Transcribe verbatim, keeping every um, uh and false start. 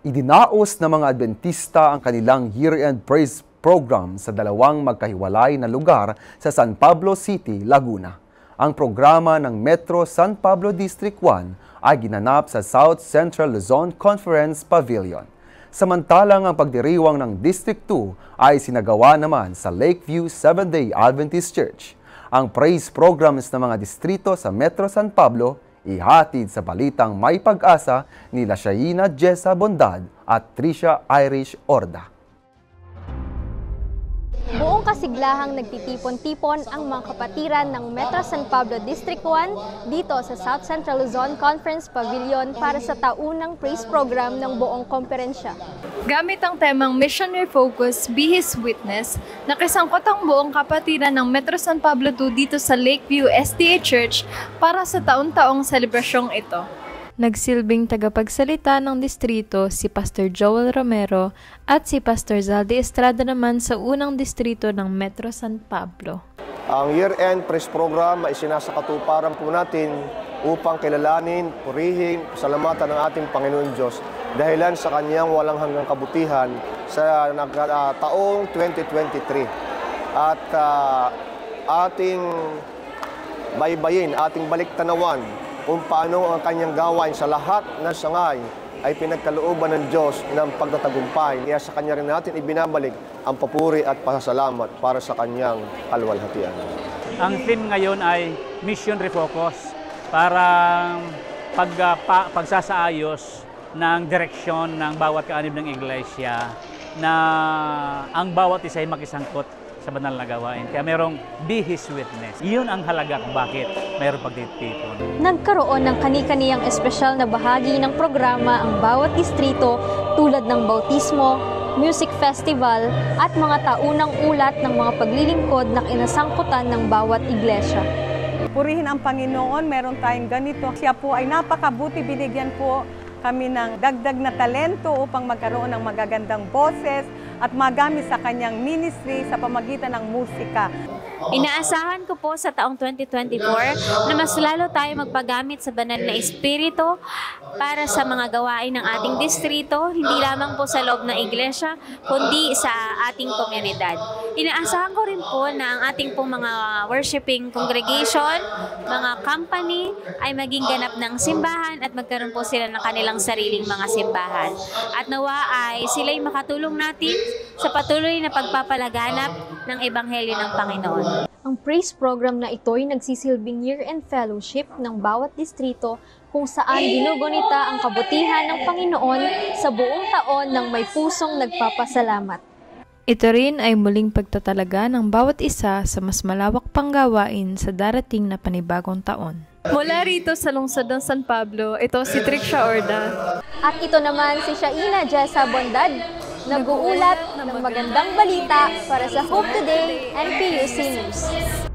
Idinaos ng mga Adventista ang kanilang year-end praise program sa dalawang magkahiwalay na lugar sa San Pablo City, Laguna. Ang programa ng Metro San Pablo District one ay ginanap sa South Central Luzon Conference Pavilion. Samantalang ang pagdiriwang ng District two ay sinagawa naman sa Lakeview Seventh-day Adventist Church. Ang praise programs ng mga distrito sa Metro San Pablo ihatid sa balitang May Pag-asa ni Shaina Jessa Bondad at Tricia Irish Orda. Buong kasiglahang nagtitipon-tipon ang mga kapatiran ng Metro San Pablo District one dito sa South Central Luzon Conference Pavilion para sa taunang praise program ng buong komperensya. Gamit ang temang Missionary Focus, Be His Witness, nakisangkot ang buong kapatiran ng Metro San Pablo two dito sa Lakeview S D A Church para sa taon-taong selebrasyong ito. Nagsilbing tagapagsalita ng distrito si Pastor Joel Romero at si Pastor Zaldi Estrada naman sa unang distrito ng Metro San Pablo. Ang year-end praise program ay sinasakatuparan po natin upang kilalanin, purihin, pasalamatan ng ating Panginoon Diyos dahilan sa kanyang walang hanggang kabutihan sa uh, taong twenty twenty-three. At uh, ating baybayin, ating baliktanawan kung paano ang kanyang gawain sa lahat ng sangay ay pinagkalooban ng Diyos ng pagtatagumpay. Kaya sa kanya rin natin ibinabalik ang papuri at pasasalamat para sa kanyang kalwalhatian. Ang theme ngayon ay Mission Refocus para pag, pa, pagsasaayos ng direksyon ng bawat kaanib ng iglesia na ang bawat isa ay makisangkot sa banal na gawain. Kaya merong Be His Witness. Iyon ang halaga kung bakit mayroong pagtitipon. Nagkaroon ng kani-kaniyang espesyal na bahagi ng programa ang bawat distrito tulad ng bautismo, music festival at mga taunang ulat ng mga paglilingkod na kinasangkutan ng bawat iglesia. Purihin ang Panginoon, meron tayong ganito. Siya po ay napakabuti, binigyan po kami ng dagdag na talento upang magkaroon ng magagandang boses at magamit sa kanyang ministry sa pamagitan ng musika. Inaasahan ko po sa taong twenty twenty-four na mas lalo tayo magpagamit sa banal na espiritu para sa mga gawain ng ating distrito, hindi lamang po sa loob ng iglesia, kundi sa ating komunidad. Inaasahan ko rin po na ang ating pong mga worshiping congregation, mga company, ay maging ganap ng simbahan at magkaroon po sila ng kanilang sariling mga simbahan. At nawa ay sila'y makatulong natin sa patuloy na pagpapalaganap ng Ebanghelyo ng Panginoon. Ang praise program na ito ay nagsisilbing year-end fellowship ng bawat distrito kung saan ginugunita ang kabutihan ng Panginoon sa buong taon ng may pusong nagpapasalamat. Ito rin ay muling pagtatalaga ng bawat isa sa mas malawak pang gawain sa darating na panibagong taon. Mula rito sa lungsod ng San Pablo, ito si Tricia Orda. At ito naman si Shaina Jessa Bondad, nag-uulat ng magandang balita para sa Hope Today N P U C News.